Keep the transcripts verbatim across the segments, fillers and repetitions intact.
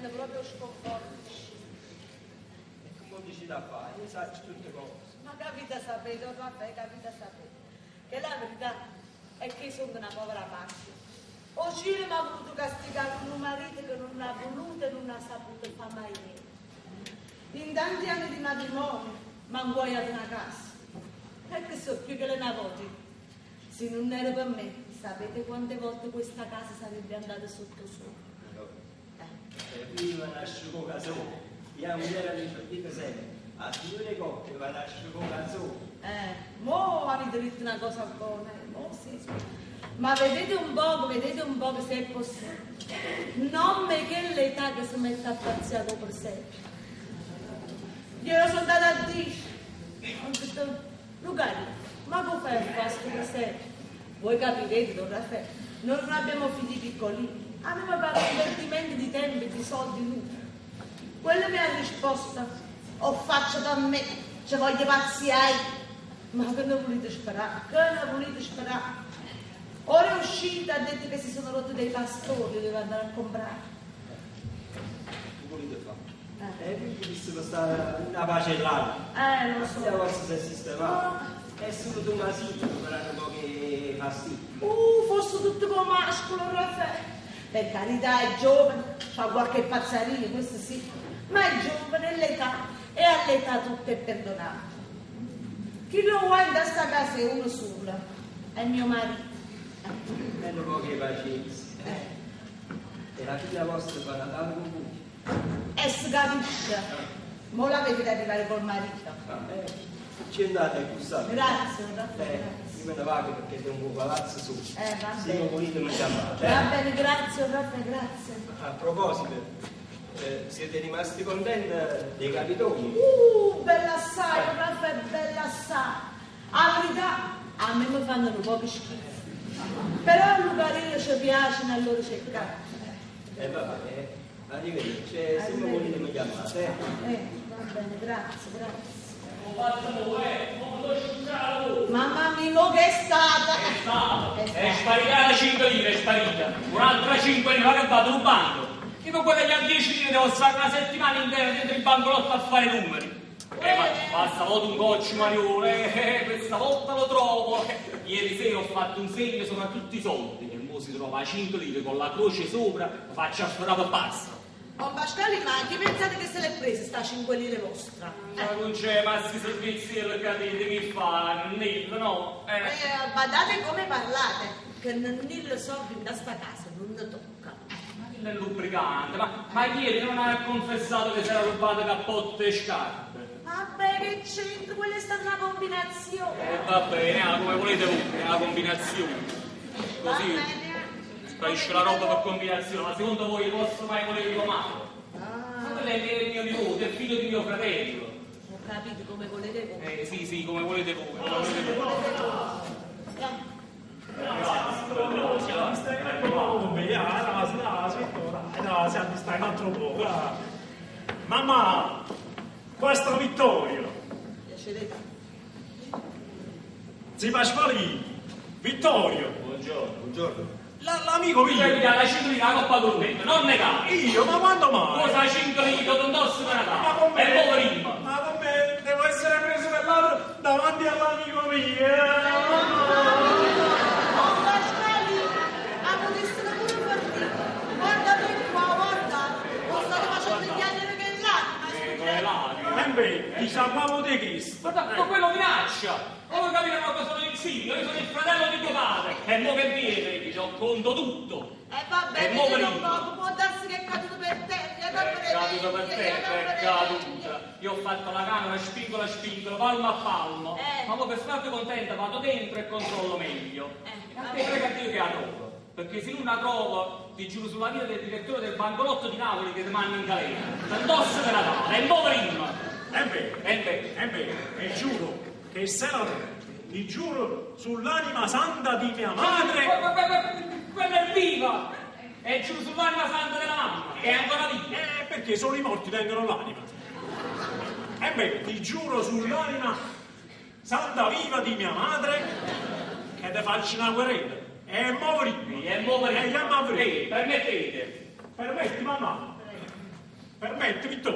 rende proprio sconforto. E come dici da fare? Io saccio tutte cose. Ma capita sapete, oh Raffaele, capita sapete, che la verità è che sono una povera macchia. O Cile mi ha voluto castigare con un marito che non ha voluto e non ha saputo fare mai niente. In tanti anni di matrimonio mi ha inguaiato una casa. E che so più che le navoti. Se non era per me, sapete quante volte questa casa sarebbe andata sotto sopra? E prima nasce con casone. Io mi era dico sempre, a due coppie va nasce con casone. Eh, mo avete detto una cosa buona, eh, mo sì. Ma vedete un po', vedete un po' che se è possibile. Non me che l'età che si mette a pazziato per sempre. Glielo sono andata a dire. Ho detto, Lucario, ma come fai a fare questo per sempre? Voi capirete, don Raffaele, noi non abbiamo figli piccolini, abbiamo fatto investimenti di tempo e di soldi inutili. Quello mi ha risposto, o faccio da me, ci voglio pazziare. Ma che ne volete sperare? Che ne volete sperare? Ora è uscita, ha detto che si sono rotti dei pastori, doveva andare a comprare. Che volete fare? Eh, quindi disse stare una pace là. Eh, lo so. Se forse si sistemava. È solo tu una sito per un po' che fastidi. Uh, fosse tutto come mascolo, Raffaele. Per carità, è giovane, fa qualche pazzarino, questo sì. Ma è giovane, è l'età, e all'età tutto è perdonato. Chi lo vuole da sta casa è uno solo, è mio marito. E un po' che pazienza. E la figlia vostra fa Natale con voi. E si capisce. Mo la vedete arrivare col marito. Ah, eh. Ci andate a gustare. Grazie, Raffaele. Eh, io me ne vado perché tengo un palazzo su. Eh, va Se bene. non volete mi chiamate. Va Eh? bene, grazie, Raffaele, grazie. A proposito, eh, siete rimasti contenti dei capitoni? Uh, bella assai, Raffaele, bella assai. La verità, a me mi fanno un po' che schifo. Però a Lucarino ci piace, a loro cercare. E eh, va bene, arrivederci. Se non volete mi chiamate. Eh? Eh, va bene, grazie, grazie. Eh, Mamma mia, mo che è stata? È stata, È è stata. sparita da cinque lire, è sparita. Un'altra cinque lire, ma che vado rubando. Io per guadagnare dieci lire devo stare una settimana intera dentro il bancolotto a fare numeri. Eh, ma basta volta un goccio Marione, eh, questa volta lo trovo. Ieri sera ho fatto un segno sopra tutti i soldi, e mo si trova a cinque lire con la croce sopra, faccio a sforare e basta. Con Pascali, ma chi pensate che se l'è presa sta cinque lire vostra? Ma non c'è massi servizi e cadete che fa, nel, no? Eh. Eh, badate come parlate, che nel soldi da sta casa non ne tocca. Nel lubricante, ma, ma ieri non ha confessato che si era rubato cappotte e scarpe? Vabbè, che c'entra, quella è stata una combinazione. E eh, va bene, ah, come volete voi, è una combinazione. Va Così bene. sparisce la roba per combinazione, ma secondo voi il vostro mai volete romano? Ma Ah, quello è il mio nipote, è il figlio di mio fratello. ho capito come volete voi. Eh sì, sì, come volete voi, come volete Come voi. volete voi. Eh. Stai un altro po'. Mamma, questo Vittorio. Piacerete. Zi Pasquali, Vittorio. Buongiorno. Buongiorno. La, l'amico Io mio. mi dà la cinque lire, la coppa d'ormento, non negare. Io, ma quando mai? Cosa cinque lire, non indosso per Ma Natale? con me, E poverino. ma con me devo essere preso per l'altro davanti all'amico mio. Oh, Pasquali, ah, potessero pure partire. Guardate qua, guarda. Lo state facendo chiedere che là. Eh, con le lacrime. E beh, diciamo di questo. Ma tanto quello minaccia! Come capire una cosa sono il figlio? Io sono il fratello di tuo padre! E mo che viene, dice, ho conto tutto! Eh vabbè, E vedi mo un venite. poco, può darsi che è caduto per terra. È caduto per te, è caduta! Io ho fatto la camera, spingola, spingola, palmo a palmo! Eh. Ma mo per farti contenta vado dentro e controllo meglio! Eh, A te frega Dio che la trovo! Perché se non la trovo, ti giuro sulla vita del direttore del bancolotto di Napoli che ti manda in galera! T'indosso per Natale, è mo prima! E beh, E beh, e beh, e giuro che se la trovo, ti giuro sull'anima santa di mia madre. quella è viva! È giù sull'anima santa della mamma, che è ancora viva! Eh, perché solo i morti tengono l'anima. E beh, ti giuro sull'anima santa viva di mia madre che te faccio una querela. E muovermi. E muovere. E muovermi. Ehi, permettete. Permetti, mamma. Permettimi tu.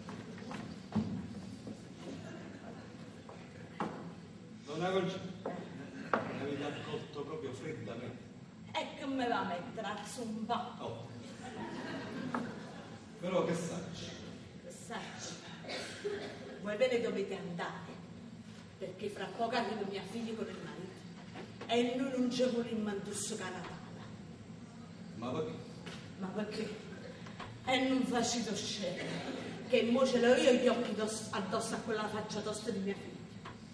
Non la concetto. Mi avete accolto proprio freddamente. E che me va a mettere a zumba? Oh. Però che sai? Che sai? Voi ve ne dovete andare, perché fra poco arriva mia figlia con il marito e noi non ci vogliamo addosso Natale. Ma perché? Ma perché? E non faccio scena, che mo ce l'ho io gli occhi addosso, addosso a quella faccia tosta di mia figlia.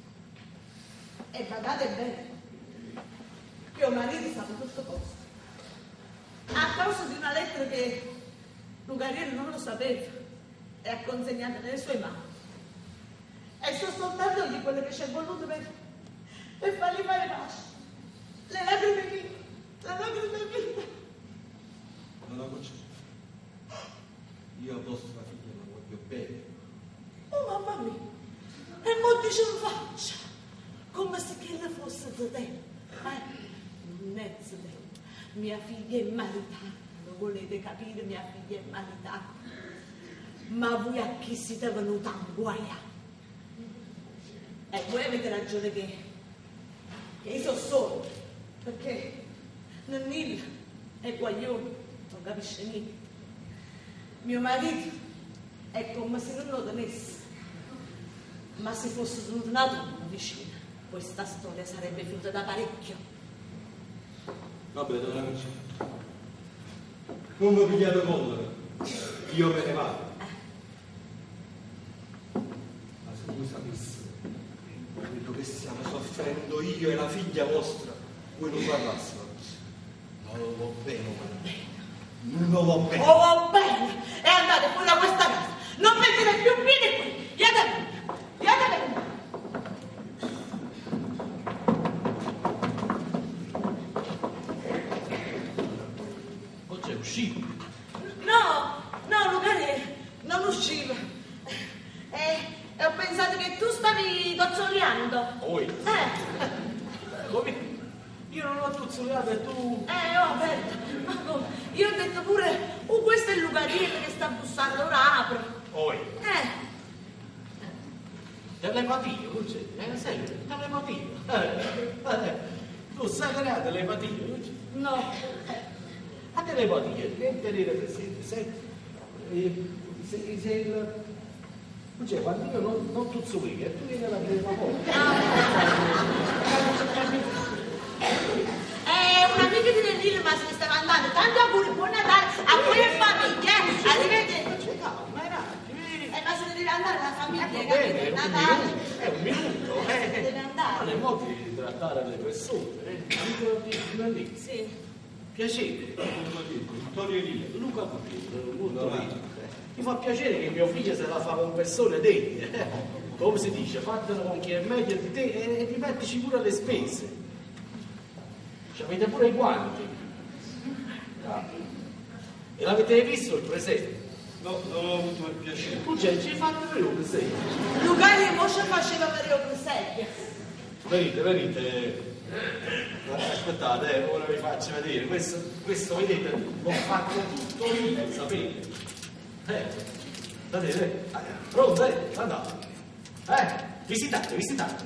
E badate bene, che il marito sa tutto questo. A causa di una lettera che Lugariello non lo sapeva e ha consegnato nelle sue mani. E sto soltanto di quello che ci è voluto per, per fargli fare pace. Le lacrime mie, le lacrime mie. Non la concetto. Io a vostra figlia la voglio bene. Oh mamma mia, e mo dice in faccia, come se che le fosse da te. Eh? Non è da te. Mia figlia è maritata, lo volete capire, mia figlia è maritata. Ma voi a chi siete venuti a guaiare? E voi avete ragione che, che io sono solo, perché Nannilla è guaglione, non capisce niente. Mio marito è come se non lo tenesse, ma se fosse venuto una donna vicina, questa storia sarebbe finita da parecchio. Vabbè, non la concetto. Non mi pigliate collera. Io me ne vado. Ma se voi sapeste quello che stiamo soffrendo io e la figlia vostra, voi non parlassero. Non lo va bene, non lo va bene. Oh, va bene, e andate fuori da questa casa, non mettete più piede qui, viate bene, viate bene. Oggi è uscito. No, no, Lugari, non usciva. E, e ho pensato che tu stavi dozzoleando. Oi. Eh, Come? Io non ho tuzzoleato e tu... eh, ho aperto. Ma come? Io ho detto pure, oh, questo è il Lugariello che sta bussando, ora apro. Oi. Eh, Telepatia, non c'è? Eh, sempre, telepatia. Eh, eh, tu sai che è telepatia, non c'è? no. A telepatia, che tenere presente, sai? Eh, se, se il... Non c'è, quando io non, non tuzzolevo, e tu vieni alla prima volta. È un'amica di Nannilla, ma se ne stava andando. Tanto auguri, buon Natale a voi e famiglia. eh. Arrivederci. C'è calma, era. Eh, ma se ne deve andare la famiglia, Va capito? bene, È è un Natale. minuto, è un minuto. Se ne deve Non andare. è modo di trattare le persone, eh? Amico di Nannilla. Sì. Piacere, Vittorio Elia, Luca Puglino, molto bene. Mi fa piacere che mio figlio se la fa con persone degne, eh? Come si dice, fatelo con chi è meglio di te e, e rimettici pure le spese. Ci avete pure i guanti. Ah. E l'avete visto il presente? No, non ho avuto il piacere. Tu ci hai fatto vedere un presente. Lugari mo ci faceva vedere un presente. Venite, venite. Aspettate, eh, ora vi faccio vedere. Questo, questo vedete, l'ho fatto tutto io, sapete? Eh, vedete? Eh, pronto, eh? Andate. Eh, visitate, visitate.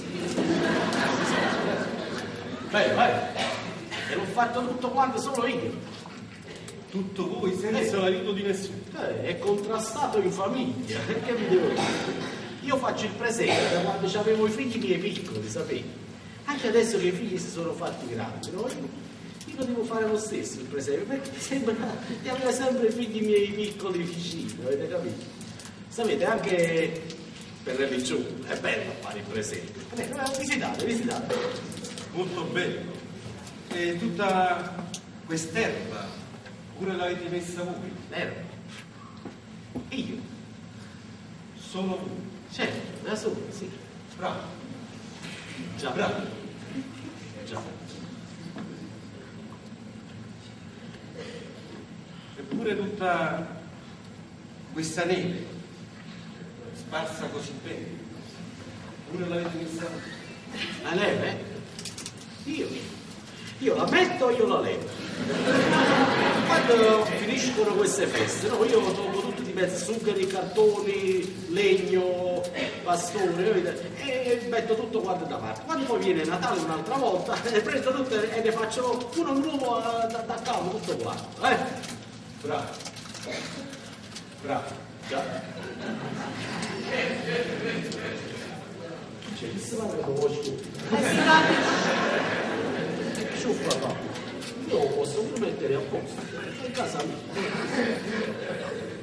Bene, vai. E l'ho fatto tutto quanto solo io. Tutto voi senza l'aiuto di nessuno. Eh, è contrastato in famiglia. Che vi devo dire? Io faccio il presente da quando avevo i figli miei piccoli, sapete? Anche adesso che i figli si sono fatti grandi, no? Io, io devo fare lo stesso il presente, perché sembra di avere sempre i figli miei piccoli vicini, avete capito? Sapete, anche per religione è bello fare il presente. Bene, visitate, visitate. Molto bello. E tutta quest'erba, pure l'avete messa voi? L'erba. Io? Solo voi? Certo, da solo, sì. Bravo. Già, Bravo. già. Eppure tutta questa neve sparsa così bene, pure l'avete messa voi? La neve? Io? Io la metto o io la levo? Quando finiscono queste feste, no, io tolgo tutti i mezzo sugheri, cartoni, legno, bastone, e metto tutto quanto da parte. Quando poi viene Natale un'altra volta, eh, prendo tutto e ne faccio uno nuovo da, da capo, tutto quanto. Eh? Bravo. Bravo. Già. C'è chi si va che lo vuoi sciuffare? Eh, si va. Sciuffra papà. Io lo posso pure mettere a posto. In casa mia.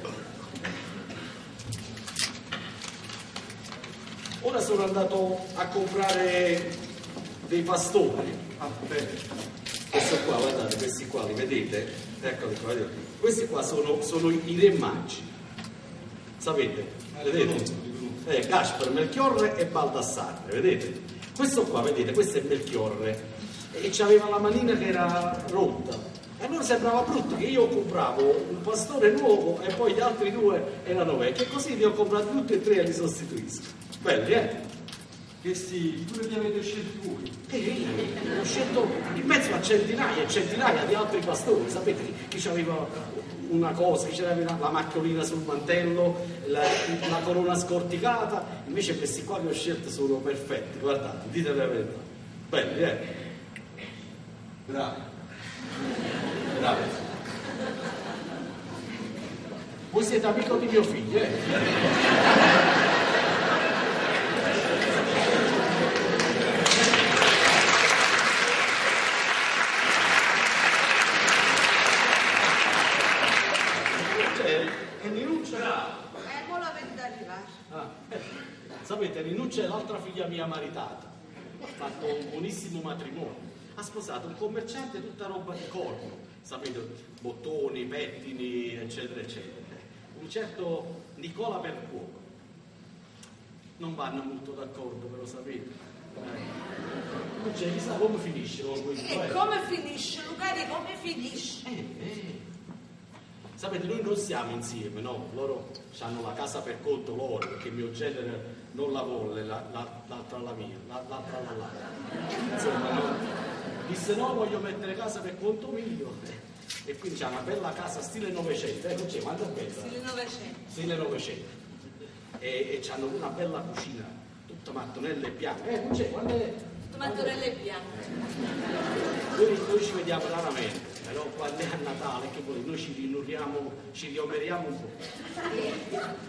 Ora sono andato a comprare dei pastori. Ah, bene. Questo qua, guardate, questi qua, li vedete? Eccoli qua, vedete? Questi qua sono, sono i re magi. Sapete? Vedete? Eh, Gaspar, Melchiorre e Baldassarre, vedete? Questo qua, vedete, questo è Melchiorre e c'aveva la manina che era rotta. E allora sembrava brutto che io compravo un pastore nuovo e poi gli altri due erano vecchi. E così li ho comprati tutti e tre e li sostituisco. Belli, eh? Questi pure li avete scelti voi? E io ho scelto in mezzo a centinaia e centinaia di altri pastori, sapete chi c'aveva una cosa, chi c'aveva la macchiolina sul mantello, la, la corona scorticata, invece questi qua che ho scelto sono perfetti, guardate, dite la verità. Belli, eh? Bravi. Bravi. Voi siete amico di mio figlio, eh? Sapete, Rinuccia è l'altra figlia mia maritata, ha fatto un buonissimo matrimonio, ha sposato un commerciante tutta roba di corno, sapete, bottoni, pettini, eccetera, eccetera. Un certo Nicola Percuoco. Non vanno molto d'accordo, però sapete. Non c'è, chissà come finisce. Oh, e come finisce, Lucari, come finisce? Eh, eh. Sapete, noi non siamo insieme, no? Loro hanno la casa per conto loro, perché mio genere non la vuole, la, la, l'altra la mia, la, l'altra la là. Insomma, no? Disse no, voglio mettere casa per conto mio. E quindi c'è una bella casa stile Novecento, eh, non c'è, quanto è bella? Stile Novecento. Stile Novecento. E, e c'hanno una bella cucina, tutta mattonelle bianche, eh, non c'è, quando è? Tutta mattonelle bianche. Noi, noi ci vediamo raramente, però quando è a Natale, che poi noi ci rinuriamo, ci riomeriamo un po'.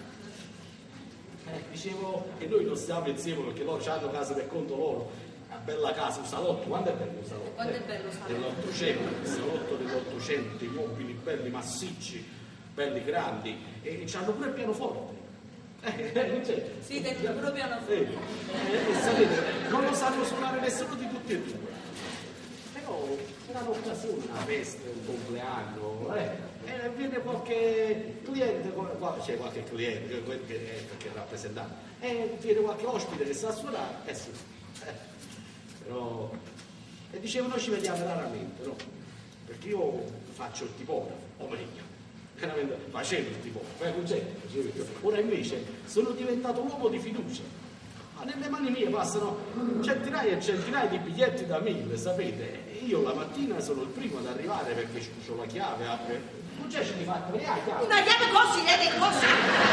Eh, dicevo che noi non stiamo insieme perché loro hanno casa per conto loro, una bella casa, un salotto, quanto è bello un salotto? Quanto è bello un salotto? Dell'Ottocento, il salotto dell'Ottocento, dei mobili belli massicci, belli grandi, e, e c'hanno pure il pianoforte. Eh, non c'è. Sì, dentro proprio pianoforte. Eh, eh, e sapete, non lo sanno suonare nessuno di tutti e due. Però era un'occasione, una festa, un compleanno, eh. E viene qualche cliente, qua c'è qualche cliente che è perché è rappresentato, e viene qualche ospite che sa suonare, eh sì, eh, però, e dicevo noi ci vediamo raramente, no? Perché io faccio il tipografo, o meglio, veramente facevo il tipografo, eh, non c'è, ora invece sono diventato un uomo di fiducia, ma nelle mani mie passano centinaia e centinaia di biglietti da mille, sapete, e io la mattina sono il primo ad arrivare perché ho la chiave, apre. Non c'è di fatto, ne hai chiave? Una chiave così, vedi così.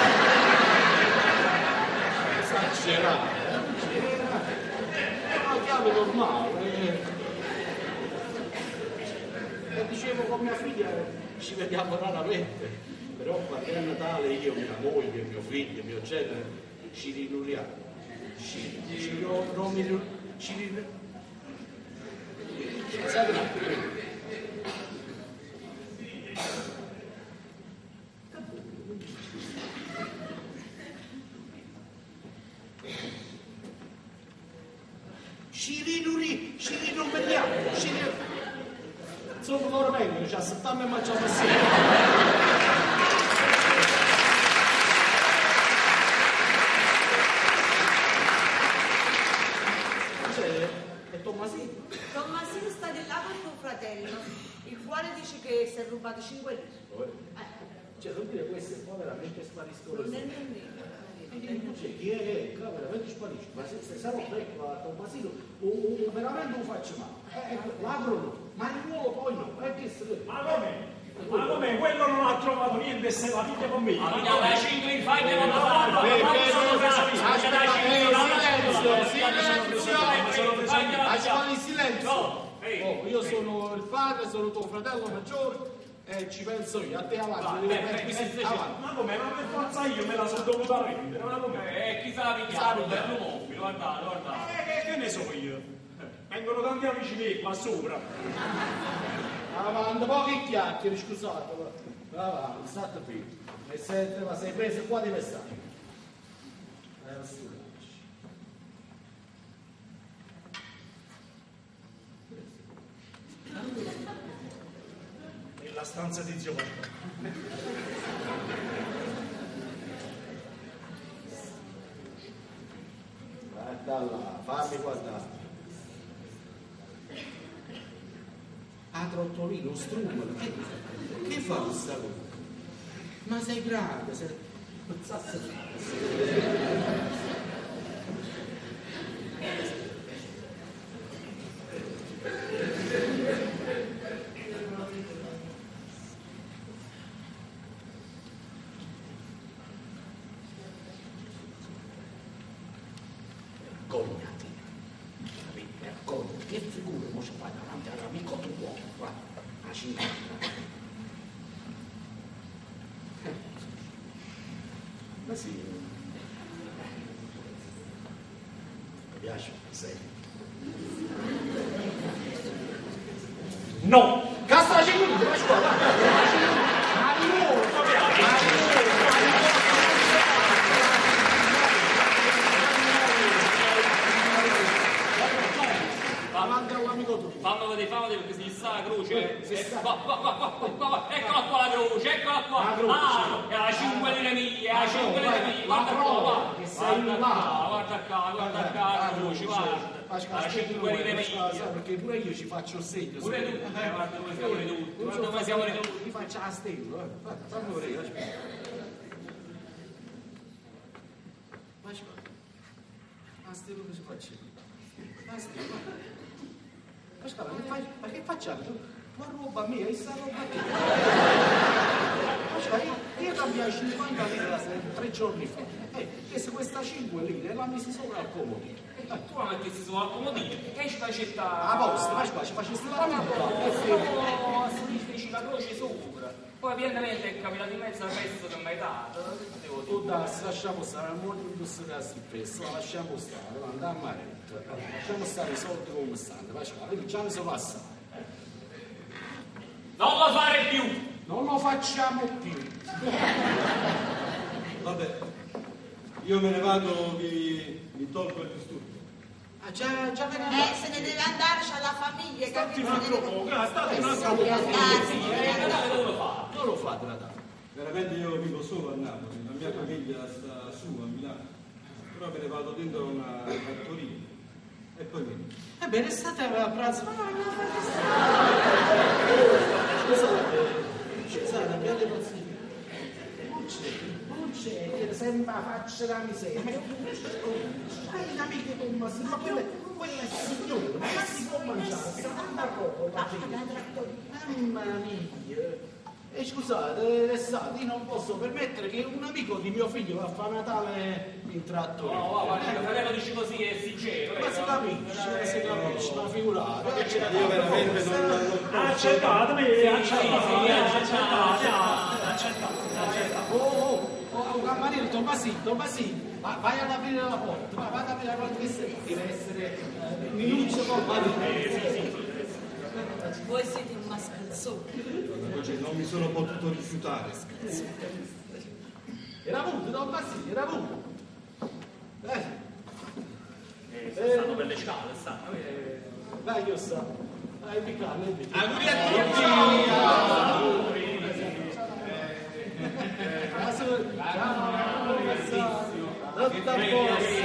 Esagerato, è una chiave normale. E dicevo con mia figlia ci vediamo raramente, però quando è Natale io, mia moglie, mio figlio, mio genere, ci riuniamo. Ci, ci, no, non mi, ci riuniamo. Pensate un attimo. Ci rinuri, ci rinomeriamo, ci rinuri. Insomma, loro vengono, ci assettiamo e mangiamo assieme. Cioè, è Tommasino. Tommasino sta di là con tuo fratello, il quale dice che si è rubato cinque lire. Eh. Cioè, non dire queste qua veramente spariscono. Non è nemmeno. Cioè, chi è? Qua veramente sparisce. Ma se, se sarò becco a Tommasino, o, o, o veramente lo faccio male. Eh, ecco, l'agro no, ma il nuovo poi no. Eh, che se... Ma come? Ma come quello non ha trovato niente e se la piglia con me? Ma vediamo la cinque in fai che non la fanno. Ascolti in silenzio. Oh, io sono il padre, sono tuo fratello maggiore e ci penso io. A te avanti. Ma come? Ma per forza io me la sono dovuta prendere. Ma come? Eh, chi sa la pigliato? Per l'uomo, guardate, guardate. Eh, che ne so io? Vengono tanti amici miei qua sopra. Avanti, pochi chiacchiere, scusate. Avanti, state qui. E se te la sei presa qua deve stare. Eh, Nella stanza di zio Marco. Guarda là, fammi guardare. A trottolino, strumolo, che, che fa questa cosa? Ma sei grande, sei... non so se... Vergognati, vergognati, che figura mo ci fai davanti all'amico tuo, guarda, a cinquanta. Ma sì, mi piace, sei. No! Casta cinquanta, ma scuola, ma di nuovo, ma di davanti all'amico tuo. Fammi vedere, fammi vedere perché si sta la croce. Si sta. Qua, qua, qua, qua, qua, qua. Eccola qua la croce, eccola qua. La croce. Ah, è la cinque lire mie, è la cinque lire mie. Guarda qua, guarda. Che sei Guarda là. qua, guarda qua, guarda qua la croce, guarda. La cinque lire mie. Perché pure io ci faccio il segno. Pure tu, eh, guarda come siamo ridotti, guarda come siamo ridotti. Mi faccio la stella, eh. Guarda, fammi vedere, aspetta. Ma aspetta. La stella che si faccia? La stella. Ma scusa, ma, fai, ma che facciamo? Tu, tua roba mia, e sta roba tua. Ma scusa, io, io cambiai cinquanta lire tre giorni fa. Eh, e se questa cinque lire la misi sopra al comodino. Tu la mettessi sopra al comodino, che ci fai città? A posto, ma scusa, ci facessi la Ma roba. no, si feci la croce sopra. Poi evidentemente è capitato in mezzo al pezzo che mi hai dato. Devo Tu dire. dai, lasciamo stare, al modo di bussare spesso, lasciamo stare, andiamo a letto, lasciamo stare i soldi come stanno, lasciamo, io già ne sono passato. Non lo fare più! Non lo facciamo più. Vabbè, io me ne vado, vi, vi tolgo il disturbo. Ah, già, già me ne Eh, se ne deve andare, c'ha la famiglia, Stati capito? un Se altro ne deve- po', state un Eh, altro sì, po'. ah, sì, Eh, Natale dove lo fa? Non lo fate Natale. Veramente io vivo solo a Napoli, la mia famiglia sta su a Milano, però me ne vado dentro una fattoria e poi vieni. Ebbene, state a pranzo. No, no, no, scusate, scusate, abbiate pazienza. Non c'è, non c'è, che sembra faccia la miseria. Ma hai amiche con ma ma quella, quella è signora, ma si può mangiare, sta tanta roba. Mamma mia. E scusate, l'estate, io non posso permettere che un amico di mio figlio va a fare Natale in trattoria. No, no, guarda, il fratello dice così, è sincero. Ma si capisce, si capisce, ma figurate. Io veramente non, non posso. Accettatemi, accettatemi, accettatemi, Oh, oh, oh, cameriere, Tommasino, Tommasino, va- vai ad aprire la porta, vai, vai ad aprire la porta, che se- deve essere eh, minuto con Voi siete un mascalzone. Non mi sono potuto rifiutare. Era avuto, Tommasino, era avuto. Eh, Eh, stanno per le scale, stanno. eh. vai, io so. Vai, piccarlo, è piccarlo. Auguri a tutti! Tutto a posto.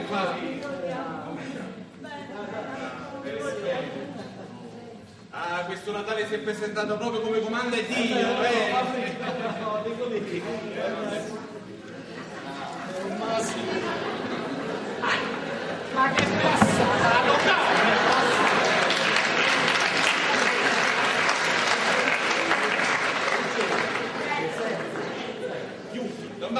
Ah, questo Natale si è presentato proprio come comanda Dio, eh! No, dico lì. Ma che passata locale!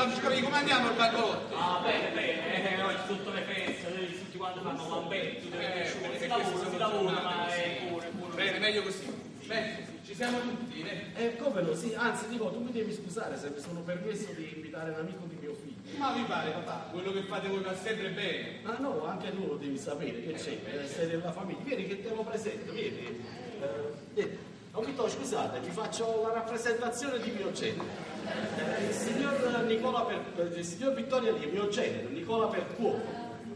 capito come andiamo al bancolotto? Ah, bene, bene, eh, oggi sotto le feste, tutti quanti fanno lambetti, tutte le Eh, persone, si perché lavora, queste si sono lavora, giornate ma così. è pure, pure. Bene, meglio così. Meglio così. Ci siamo tutti, eh? Eh, come no, sì, anzi dico, tu mi devi scusare se mi sono permesso di invitare un amico di mio figlio. Ma vi pare, papà, quello che fate voi va sempre bene. Ah no, anche tu lo devi sapere, che c'è, eh, sei della famiglia. Vieni che te lo presento, vieni. Eh, vieni. Oh, Vittorio, scusate, vi faccio la rappresentazione di mio genero. Eh, il signor Nicola per, il signor Vittorio lì, mio genero, Nicola Percuoco.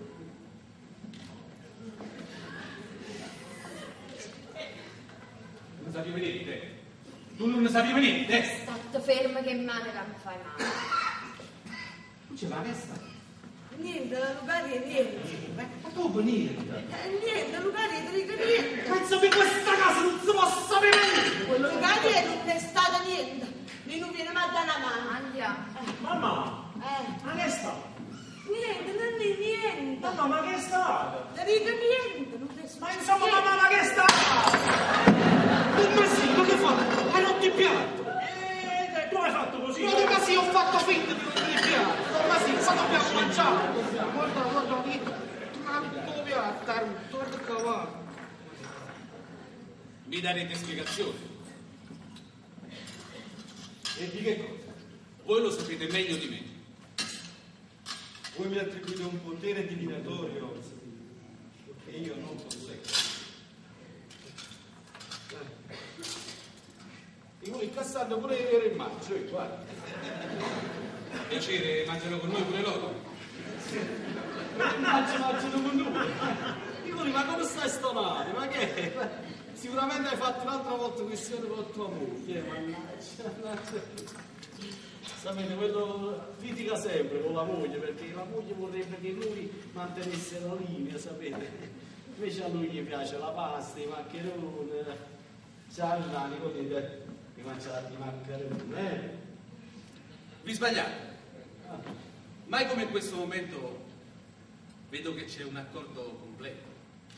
Non sapevi niente? Tu non ne sapevi niente? State fermo che male che mi fai male. Non c'è la testa? Niente, Lucari, niente. Ma dopo niente. Eh, niente, Lucari, ti dico niente. Penso che questa casa non si possa vivere! Quello che Lucari non è stato niente. Lui non viene mai da una mano. Andiamo. Mamma, Eh, ma che è stato? niente, non è niente. Mamma, ma che è stato? Ti dico niente, non è Ma successo insomma, niente. mamma, ma che è stato? Ma sì, ma che fai? Hai rotto il piatto! Eh, tu hai fatto così? Ma che sì, ho fatto finta di rompere il piatto! Ma sì, ma dobbiamo mangiare! Guarda, guarda, lì! Tanto piatto, tanto cavallo! Mi darete spiegazioni. E di che cosa? Voi lo sapete meglio di me. Voi mi attribuite un potere divinatorio che io non posseggo. E voi incassando pure il maggio, eh, guarda! Piacere, mangiano con noi pure loro. Mangiano, mangiano con noi! Dico, ma come stai stonato? Ma che è? Sicuramente hai fatto un'altra volta questione con tua moglie, mannaggia, mannaggia. Sapete, quello litiga sempre con la moglie, perché la moglie vorrebbe che lui mantenesse la linea, sapete? Invece a lui gli piace la pasta, i maccheroni, c'ha il nani, così di mangiare i maccheroni, eh? Vi sbagliate. Mai come in questo momento vedo che c'è un accordo completo.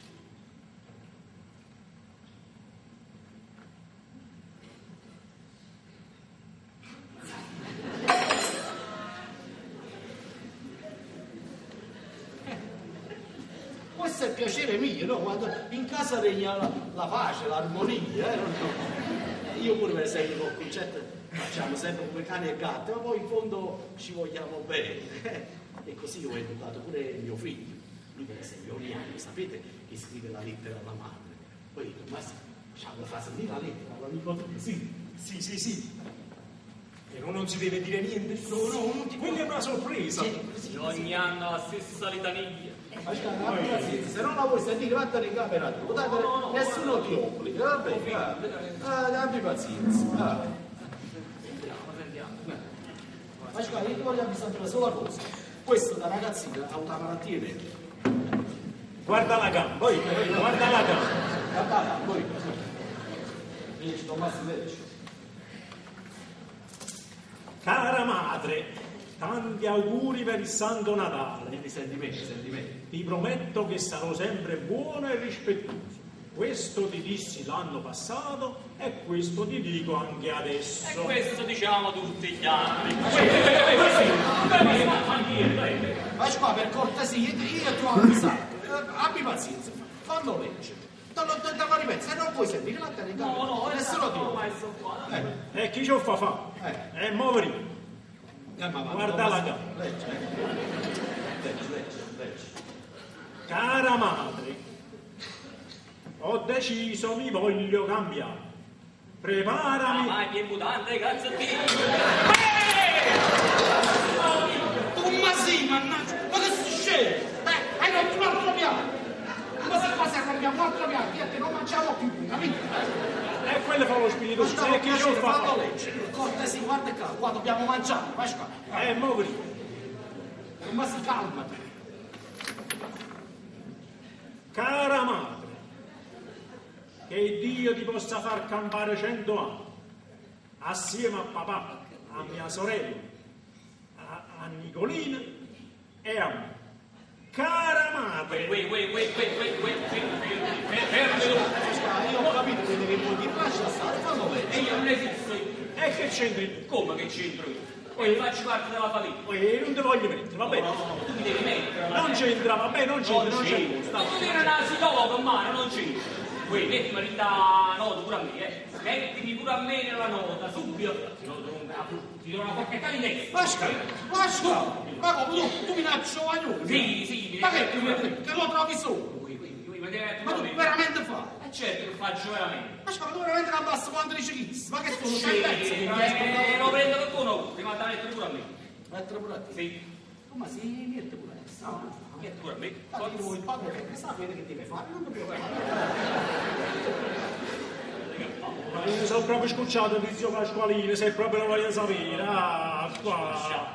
Questo è il piacere mio, no? Quando in casa regna la, la pace, l'armonia, eh? Non so. Io pure per esempio con il concetto facciamo sempre come cani e gatti, ma poi in fondo ci vogliamo bene. eh? E così ho educato pure mio figlio. Lui per esempio ogni anno, sapete che scrive la lettera alla madre. Poi dico, ma facciamo fa sentire la lettera all'amico tuo, sì. Sì, sì, sì. E non, non si deve dire niente? No, no, non ti Quindi è una sorpresa. Sì, Ogni anno la stessa litaniglia. Ma abbi pazienza, se non la vuoi sentire, vattene in camera tua, dai, nessuno ti obbliga, va bene? Ah, abbi pazienza. Ah. Ma guarda, io ti voglio avvisare una sola cosa. Questo da ragazzina ha una malattia nera. Guarda la gamba, poi, guarda la gamba. Guarda, poi. Vieni, Tommaso, leggi. Cara madre, tanti auguri per il Santo Natale. Senti, senti me, senti me. Ti prometto che sarò sempre buono e rispettoso. Questo ti dissi l'anno passato e questo ti dico anche E adesso. questo diciamo tutti gli anni. Ma qua per cortesia, io ti ho avvisato. Eh, Abbi pazienza, fallo leggere. Te lo, te lo ripeto, se non vuoi sentire, vattene in camera. No, no, nessuno ti no, obbliga. maestro qua. Eh, E chi ci fa fa? Eh. E muovere. eh, ma va, Guarda Tommaso, la gamba. Leggi, leggi, leggi, leggi, leggi. Cara madre, ho deciso, mi voglio cambiare. Preparami. Ma che mutante, cazzo di... Ma sì, mannaggia, ma che succede? Eh, hai rotto un altro piatto. Ma se qua se rompiamo un altro piatto, io te non mangiamo più, capito? E quello fa lo spirito Ma santo. stavo E chi ci piacere, fa fallo fa? leggere. Cortesia, guarda qua, qua dobbiamo mangiare, vai qua. E muovere. Ma si calma. Cara madre, che Dio ti possa far campare cento anni, assieme a papà, a mia sorella, a, a Nicolina e a me. Cara madre, Wait, wait, wait, wait, wait, wait, wait, fermi tu. Io ho capito che devi dire, lascia stare, fallo E leggere. io non esisto. e che c'entri tu? Come che c'entro io? Poi faccio parte della famiglia. Poi non ti voglio mettere, va bene? No, no, no, tu mi devi mettere. Non c'entra, va bene, non c'entra, non c'entra. Non c'entra. Non c'entra, si tocca, mano, non c'entra. Poi mettimi la nota pure a me, eh. Mettimi pure a me nella nota, subito. Ti do una porchettata in testa. Lascia, lascia! Ma come tu, tu minaccio aiuto? Sì, sì, Ma che, mi che lo trovi solo? Ma tu veramente fai? Eh certo che faccio veramente. Ma ma tu veramente la bassa quando dici chi? Ma che sono Sì, sei pezzi che ti eh, escono? lo prendo per buono, prima da mettere pure a me. Mettere pure a te? Sì. Ma sì, niente pure adesso. No, Metti pure a me. ma io vuoi il padre che sapere che deve fare, non dobbiamo fare. Ma io mi sono proprio scocciato di zio Pasqualino, se proprio lo voglio sapere. Ah, qua.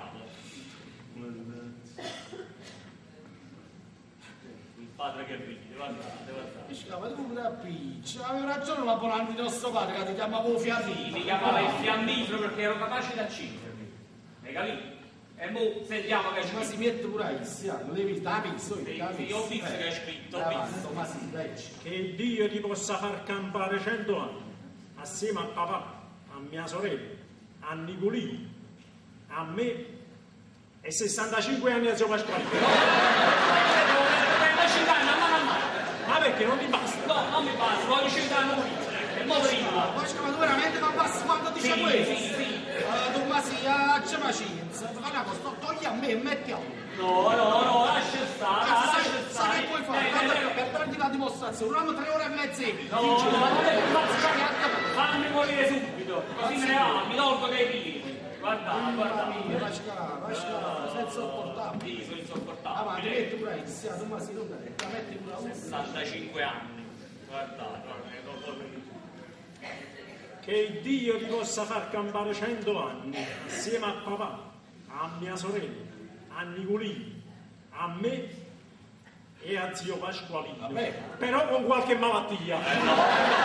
Il padre che ride, guardate, guardate. Ma tu da piccia, avevo ragione l'abbonante di nostro padre che ti chiamavo Sì, fiammifero. mi chiamava il fiammifero perché ero capace di accendermi. Hai capito? E mo sentiamo che Ma c'è. si mette pure a Cristiano, non devi da pizzo, Sì, sì, ho visto che hai scritto, ho visto. Ma sì, leggi. Che Dio ti possa far campare cento anni, assieme a papà, a mia sorella, a Nicolino, a me e sessantacinque anni a zio Pasqualino. trentacinque anni, a mano a mano. Ma perché non ti basta? No, non mi basta, voglio cent'anni prima. E mo prima. Ma tu veramente non passi quando dice Sì, questo? sì, sì. Uh, tu ma sì, c'è pazienza. Ma una cosa, togli a me e metti a me. No, no, no, lascia stare, Sai, lascia sai stare. che puoi fare? Eh, Guarda, eh, per darti la dimostrazione, durano tre ore e mezza e via. No, no, no, fammi morire subito, così me ne va, mi tolgo dai piedi. Guarda, guarda. Vai scalare, vai scalare, sei insopportabile. Sì, sono Avanti, insopportabile. metti pure a Cristiano, ma sì, non te la metti pure a uno. sessantacinque anni. Guardate, guarda. Che Dio ti possa far campare cento anni, assieme a papà, a mia sorella, a Nicolino, a me e a zio Pasqualino. Vabbè. Però con qualche malattia. Eh, no, no,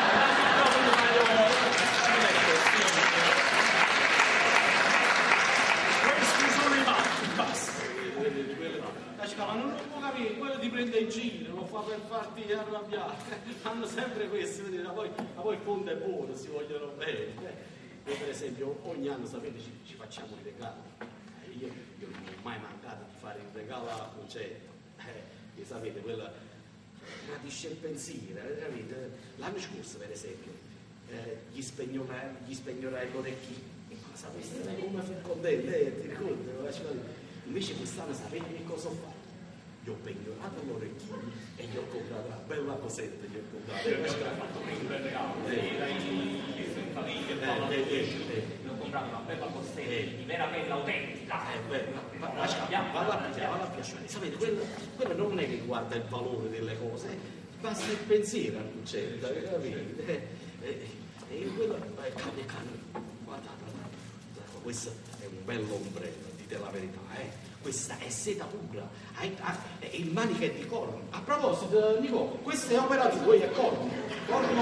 Questi sono i matti, basta. Ma non lo può capire, quello ti prende in giro, lo fa per farti arrabbiare. Fanno sempre questo, vedete, ma poi, ma poi il fondo è buono, si vogliono bene. Noi per esempio ogni anno, sapete, ci, ci facciamo i regali. Eh, io, io non ho mai mancato di fare un regalo a Concetta. Eh, sapete, quella tradisce il pensiero, eh, capite? L'anno scorso, per esempio, eh, gli spegnorai, gli spegnorai l'orecchino. E ma sapete come fu contento, eh, ti ricordi? Invece quest'anno sapete che cosa ho fatto? Gli ho pegnorato l'orecchino e gli ho comprato una bella cosetta, gli ho comprato. Io ho fatto prima un bel regalo, era in famiglia, mi ho comprato una bella costella di vera pelle autentica. Valla a pigliare, valla a piacere. Sapete, quello, quello non è che guarda il valore delle cose, basta il pensiero al concetto, capite? E quello, eh, cambia, cambia. Guardate, guardate, questo è un bell'ombrello, dite la verità, eh? Questa è seta pura, e il manico è di corno. A proposito, Nico, questa è opera tua, è corno. Corno.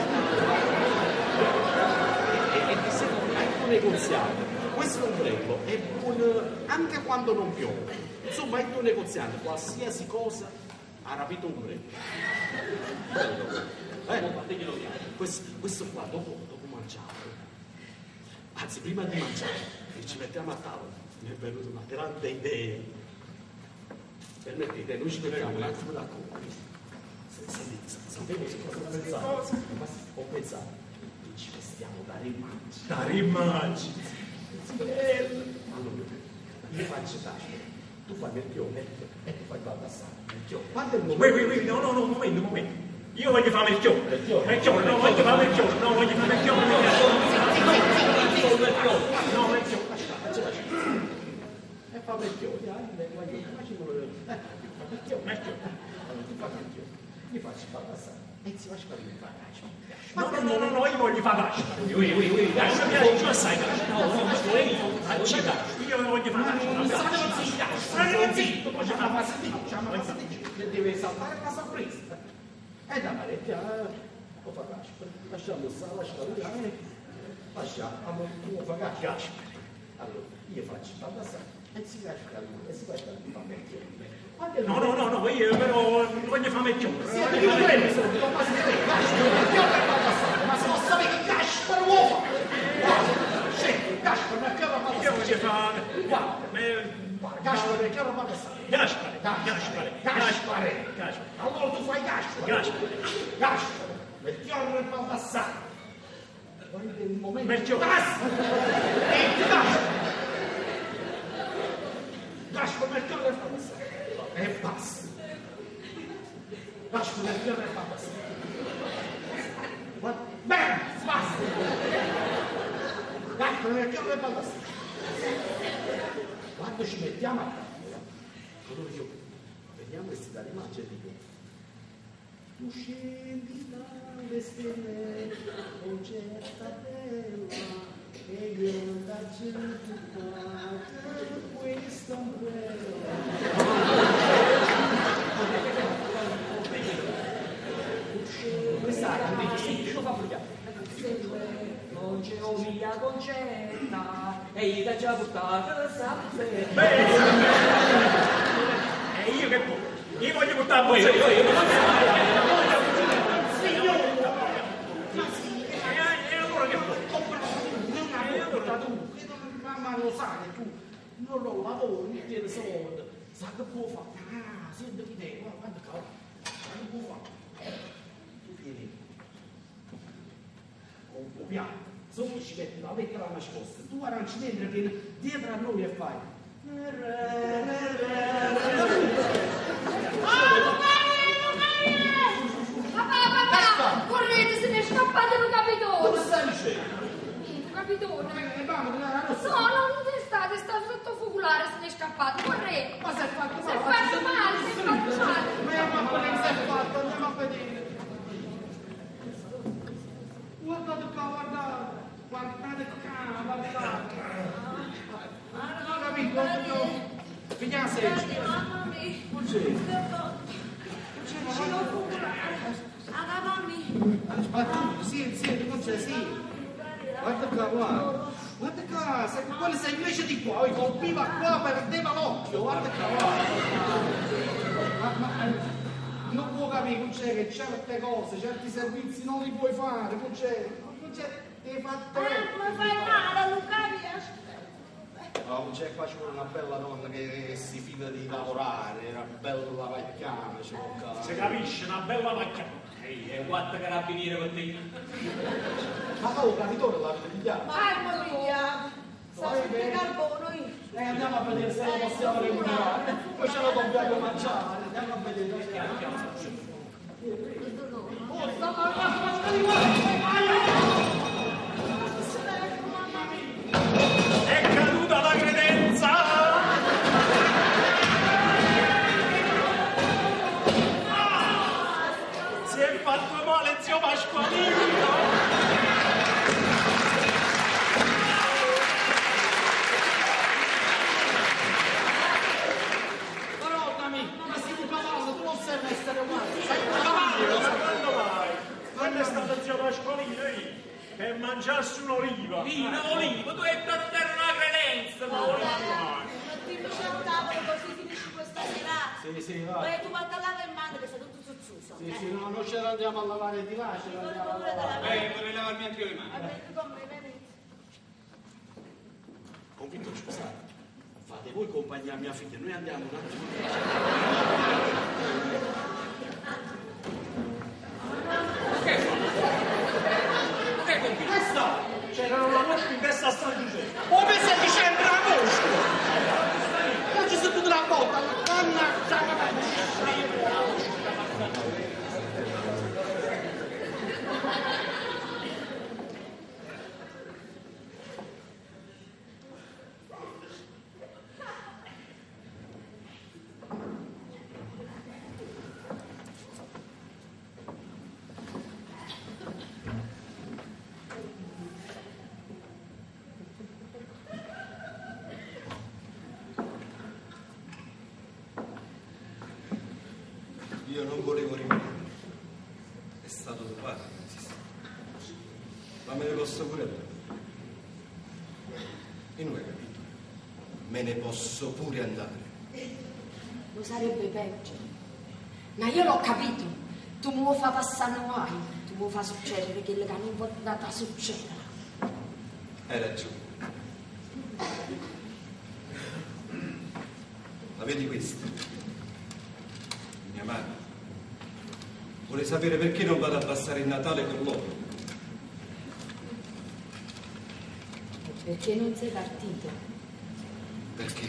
E ti sembra anche un negoziato. Questo ombrello è buono anche quando non piove. Insomma, è tuo negoziante, qualsiasi cosa ha rapito un ombrello. Bello. Eh? Questo, questo qua, dopo, dopo mangiare, anzi, prima di mangiare, e ci mettiamo a tavola. Mi è venuta una grande idea. Permettete, noi ci mettiamo un attimo d'accordo. Sapevo cosa pensare. Ho pensato, ci vestiamo da rimaggi. Da rimaggi. Allora, io faccio taglio, tu fai il chione e tu fai baldassare. Quando è il momento? Wait, wait, wait, no, no, no, un momento, un momento. Io voglio fare il chione. Il chione, no, voglio fare il chione, no, voglio fare il chione. No, il chione. E fa vecchio, dai, guarda, facciamo il vecchio, ti fa vecchio, mi faccio fare passare e si faccia fare il bagagio. No, no, no, no, no, io voglio fare cascio. Ui, ui, ui, cascio, mi piace giù assai cascio. No, no, questo è io, facci cascio. Io voglio fare cascio. Non state zitto, state zitto, poi c'è una passatina, c'è una passatina, che deve saltare la sorpresa. E da parecchia, lo fa cascio, lasciamo stare, lasciamo stare, lasciamo, tu fa cascio. Allora, io faccio passare. E si lascia e si lascia il vecchio. No, no, no, no, io però voglio fare il chione. Sì, io non prendo, sono tutto quasi ma se non sapete che cascio per uomo! Scendi, cascio per me, che va a Io voglio fare guarda. Me- Gaspare, che roba che sta? Gaspare, Gaspare, Gaspare. Gaspare. Allora tu fai Gaspare. Gaspare. Gaspare. Melchiorre e Baldassare. Guarda il momento. Melchiorre. Gaspare. Gaspare. Gaspare, Melchiorre e Baldassare. E basta. Gaspare, Melchiorre e Baldassare. Guarda. Bene, basta. Gaspare, Melchiorre e Baldassare. Quando ci mettiamo a tavola, allora io vediamo questi dare mangia e dico, tu scendi dalle stelle, concetta bella, e io da gente per questa ombrella. Questa è la sì, lo fa bruciare. Non c'è via concetta e io ti già portato sempre. E io che può? Io voglio portare voi. Io voglio E allora che può? E allora tu, che non, mamma lo sa che tu non lo lavori, mi tieni soldi, sa che può fare? Ah, senti chi te, guarda qua, sa che può fare? Tu vieni con un tuo piano, sopra ci metti la lettera nascosta, tu arranci dentro e vieni dietro a noi e fai. Papà, papà, correte, se ne è scappato un capitone. Cosa stai dicendo? Un capitone. Eh, vamo, non era rossa. No, non c'è stato, è stato sotto focolare, se ne è scappato, correte. Ma si è fatto Si è fatto male, si è fatto male. Ma ma come si è fatto? Andiamo a vedere. Guardate qua, guardate. Guardate qua, guardate. Non capito, guardate. Vediamo se c'è. Mamma mia. Non c'è. Ci ho focolare. Agavami. Aspetta, sì, sì, non c'è, sì. Guarda qua, guarda. Guarda qua, se quello sei invece di qua, colpiva qua, perdeva l'occhio, guarda qua, guarda. Ma, ma, eh, non può capire, non c'è che certe cose, certi servizi non li puoi fare, non c'è, non c'è, devi fare te. Eh, ma fai male, non capisci? No, non c'è qua, ci vuole una bella donna che si fida di lavorare, una bella vecchiana, ci vuole. Si capisce, una bella macchina. Ehi, e quattro carabinieri con te. Ma tu, il capitone l'avete pigliato? Mamma mia. Sta sul carbone io. Eh, andiamo a vedere se lo possiamo recuperare, poi ce lo dobbiamo mangiare, andiamo a vedere. Oh, sta È caduta la credenza! Ah! Si è fatto male zio Pasqualino! Quando è stato zio Pasqualino lì per mangiarsi un'oliva? Vino, olivo, tu hai per terra una credenza, ma oliva. Mettiamoci a tavola così finisci questa serata. Sì, sì, va. Poi tu vatti a lavare in mano che sei tutto zuzzuso. Sì, sì, no, non ce l'andiamo a lavare di là, ce l'andiamo a lavare. Eh, vorrei lavarmi anche io le mani. Vabbè, tu compri, vedi? Convinto, scusate, fate voi compagnia a mia figlia, noi andiamo un attimo. Che fa? Che convinto? Questa! C'era una mosca in testa a San Giuseppe. Come se dicendo la mosca! Non ci sono tutta la botta, la donna, già la Io non volevo rimanere. È stato tuo padre che insiste. Ma me ne posso pure andare. E non hai capito? Me ne posso pure andare. Lo sarebbe peggio. Ma io l'ho capito. Tu mi vuoi far passare guai. Tu mi vuoi far succedere quello che non può succedere. Hai ragione. vedi questo? Mia madre vuole sapere perché non vado a passare il Natale con loro. Perché non sei partito? Perché?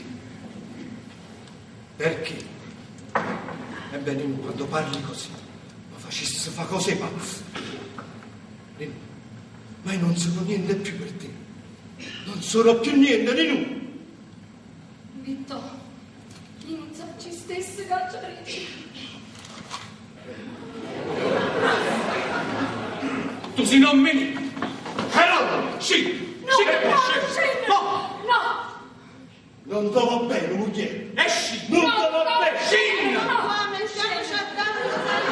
Perché? Ebbene, Ninu, quando parli così, ma facessi fa cose pazze. Ninu, ma io non sono niente più per te. Non sono più niente, Ninu. Vitto, io non so ci stesse cacciatrici. Tu sei non me. Allora, sì. No, sì, no, esci. no, no. Non ti va bene, moglie. Esci. Non No, ti va no, bene. Sì. no, no. Qua mi stiamo cercando.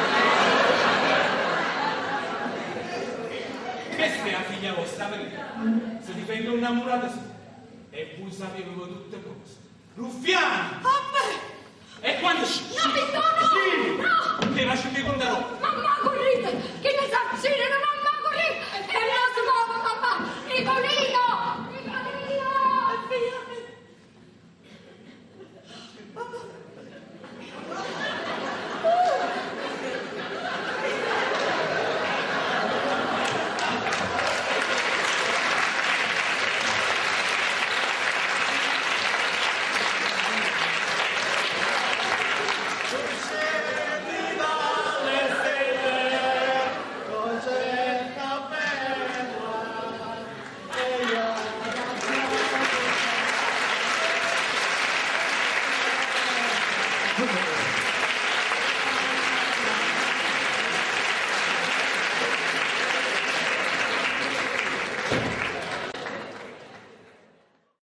Questa è la figlia vostra, vedete? Si difende un innamorato sì. E voi sapevate tutte cose. Ruffiani! Vabbè. E quando ci... No, Vitto, no. Sì! No. Te lascio che conterò. Mamma corrite, che ne saccire, mamma corrite. E non si muove, mamma. Nicolino. Nicolino.